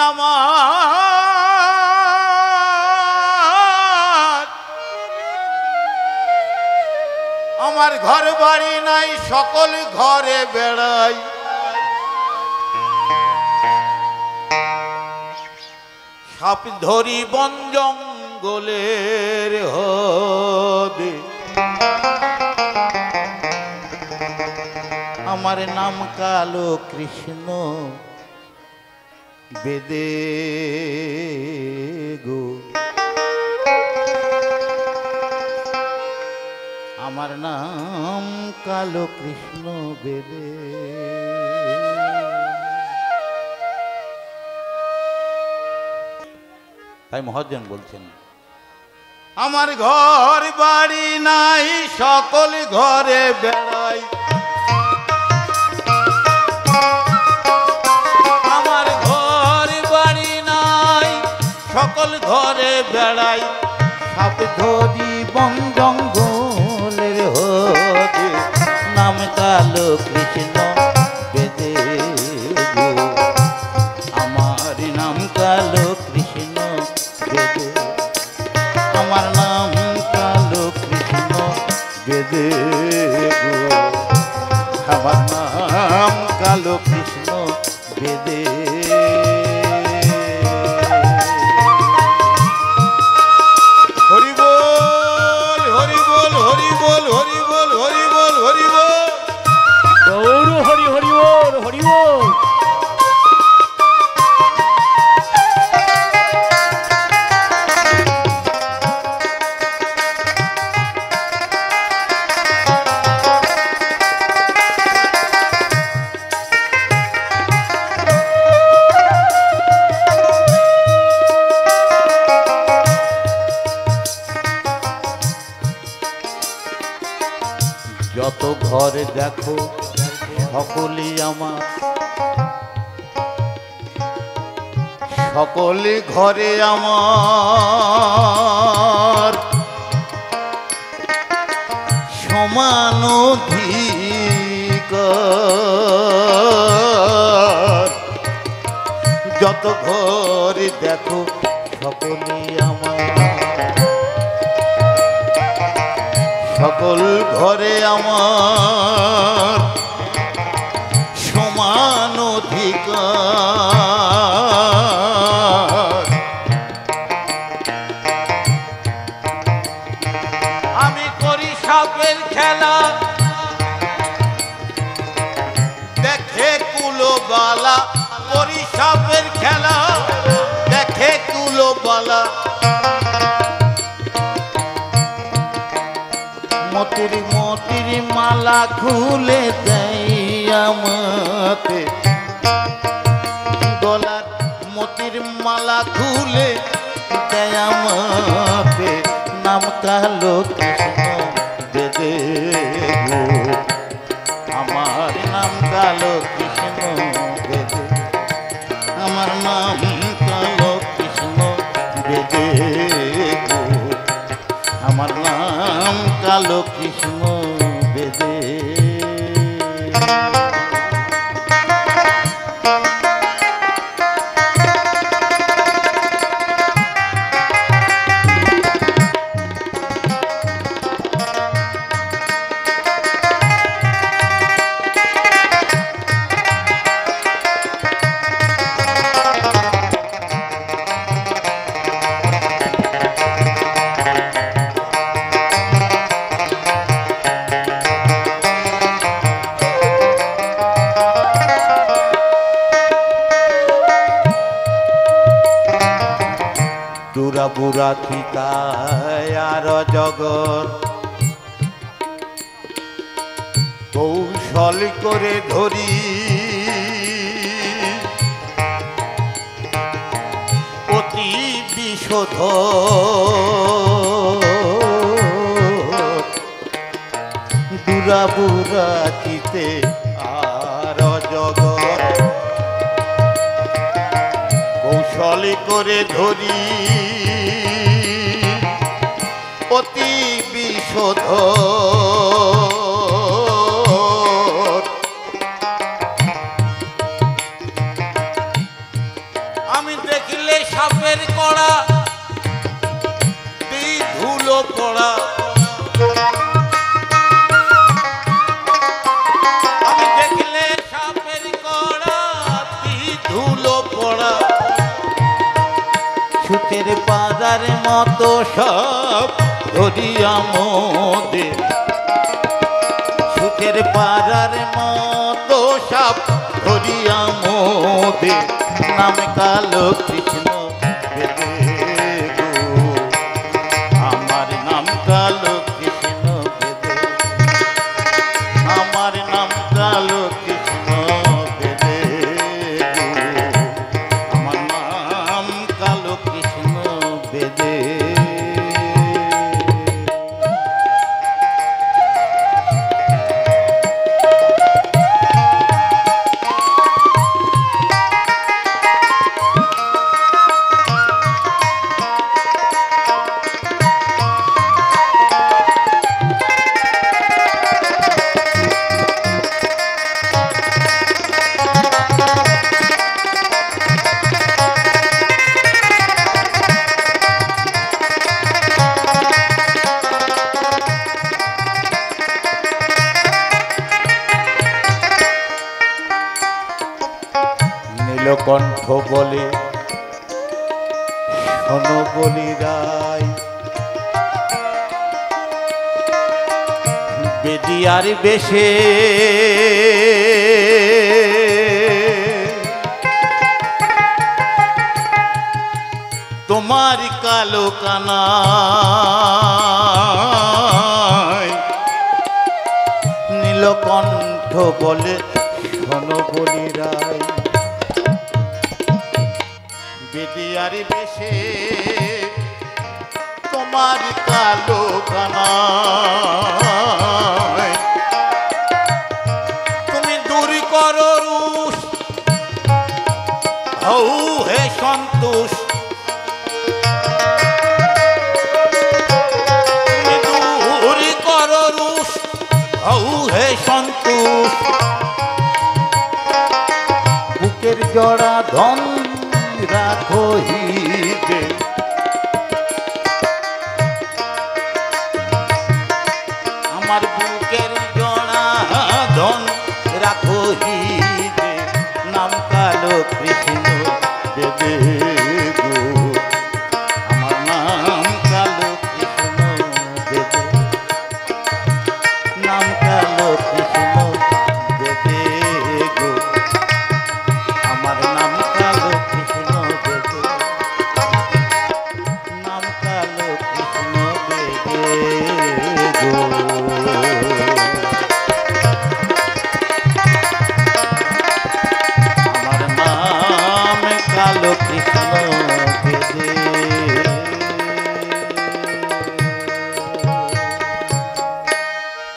আমার ঘর বাড়ি নাই সকল ঘরে বেড়াই সাপ ধরি বন জঙ্গলের হদে আমার নাম কালো কৃষ্ণ বেদে গো আমার নাম কালো কৃষ্ণ বেদে তাই মহাজন বলছেন আমার ঘর বাড়ি নাই সকল ঘরে বেড়াই আমার ঘর বাড়ি নাই সকল ঘরে বেড়াই সাপ ধরি বন জঙ্গলের হদে নাম কালো কৃষ্ণ বেদে গো আমার নাম কালো কৃষ্ণ বেদে আমার নাম কালো কৃষ্ণ বেদে গো আমার নাম কালো কৃষ্ণ বেদে হরি বল হরি বল হরি বল হরি বল হরি বল হরি বল গৌর হরি হরি বল হরি বল যত ঘরে দেখো সকলে আমার সকলে ঘরে আমার সমান অধিকার যত ঘরে দেখো সকলে আমার সকল ঘরে আমার সমান অধিকার আমি করি সাপের খেলা দেখে কুলোবালা করি সাপের খেলা দেখে কুলোবালা মতির মতির মালা খুলে দেয় আমাতে গলার মতির মালা খুলে দেয় আমাতে নাম কালো কৃষ্ণ বেদে গো আমার নাম কালো কৃষ্ণ বেদে আমার নাম কালো কৃষ্ণ বেদে গো আমার নাম কালো কৃষ্ণ বেদে বুড়া বুড়া ঠিকায় আর জগৎ কৌশল করে ধরি অতি বিশোধ বুড়া বুড়া চিতে আর জগৎ কৌশল করে ধরি অতি বিশোধ আমি পাড়ার মতো সব ধরিয়া মোদের, সুখের পাড়ার মতো সব ধরিয়া মোদের, নাম কালো কৃষ্ণ বেদে গো, আমার নাম কালো কৃষ্ণ বেদে, আমার নাম কালো কৃষ্ণ বেদে গো, আমার নাম কালো কৃষ্ণ বেদে। নীলকণ্ঠ বলে শোনো বলি রায়, বেদিয়ার বেশে তোমার কালো কানায়, নীলকণ্ঠ বলে শোনো বলি রায়, বেদিয়ারি বেশে তোমার কালো কানায়, তুমি দূর করো রুষ হও হে সন্তোষ, তুমি দূর করো রুষ হও হে সন্তোষ, বুকের জড়া ধন রাখো হিতে